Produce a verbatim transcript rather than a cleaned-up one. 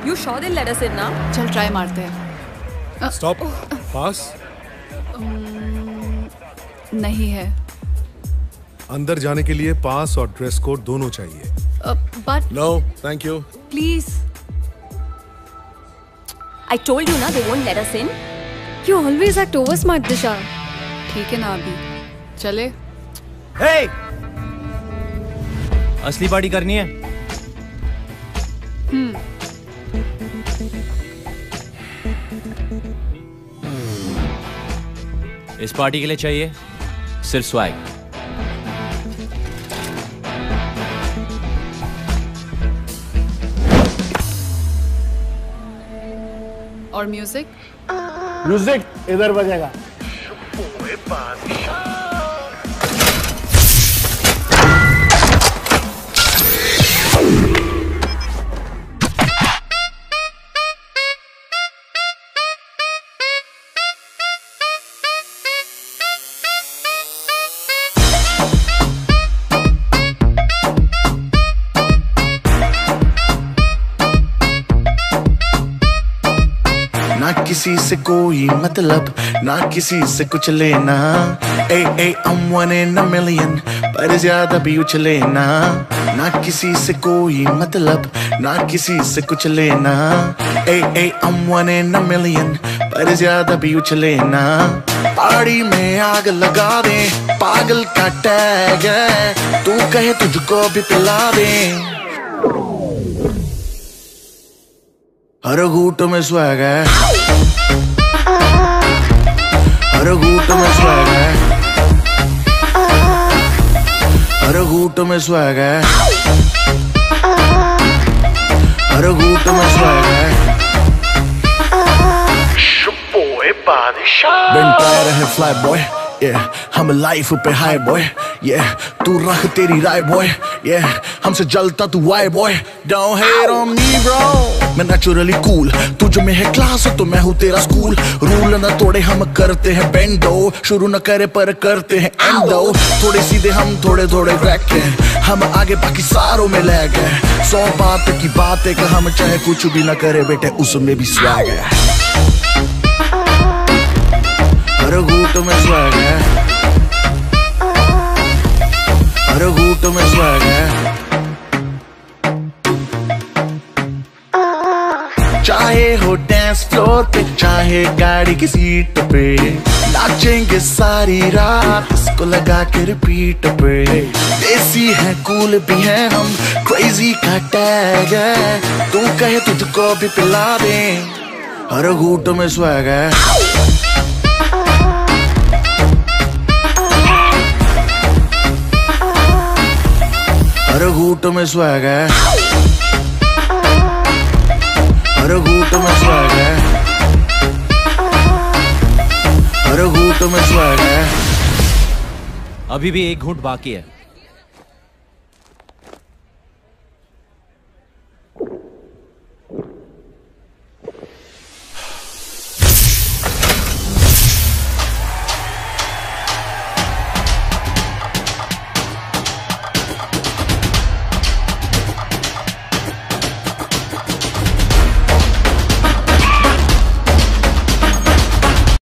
You sure they'll let us in now? चल try मारते हैं। स्टॉप। पास। नहीं है। अंदर जाने के लिए पास और ड्रेस कोड दोनों चाहिए। But no thank you. Please. I told you ना they won't let us in. You always act over smart, Disha. ठीक है ना अभी चले। Hey! असली पार्टी करनी है। हम्म। इस पार्टी के लिए चाहिए सिर्फ स्वैग। और म्यूजिक? म्यूजिक इधर बजेगा। ना किसी से कोई मतलब, ना किसी से कुछ लेना। ए ए I'm one in a million, पर ज्यादा भी उछले ना। ना किसी से कोई मतलब, ना किसी से कुछ लेना। ए ए I'm one in a million, पर ज्यादा भी उछले ना। पार्टी में आग लगा दे, पागल का टैग है, तू कहे तुझको भी पिला दे। हर घूट में स्वैग है, हर घूट में स्वैग है, हर घूट में स्वैग है, हर घूट में स्वैग है। Been tired of fly boy, yeah, हम लाइफ पे हाई बॉय, yeah, तू रख तेरी राय बॉय, yeah, हमसे जलता तू why boy, don't hate on me bro, मैं नेचुरली कूल, तुझ में है क्लास तो मैं हूँ तेरा स्कूल, रूल न तोड़े हम करते हैं बेंडो, शुरू न करे पर करते हैं एंडो, थोड़े सीधे हम थोड़े थोड़े क्रैक हैं, हम आगे बाकी सारों में लैग है, सौ बात की बात है कि हम चाहे कुछ भी न करे बेटे उसमें भी स्वैग है। हर घूट में स्वैग है, हर घूट में स्वैग है। चाहे हो डांस फ्लोर पे, चाहे गाड़ी की सीट पे, नाचेंगे सारी रात इसको लगा के रिपीट पे। देसी है कूल भी है हम, क्रेजी का टैग है, तू कहे तुझको भी पिला दे। हर घूट में स्वैग है, हर घूट में स्वैग है, हर घूट में स्वैग है, हर घूट में स्वैग है। अभी भी एक घूंट बाकी है।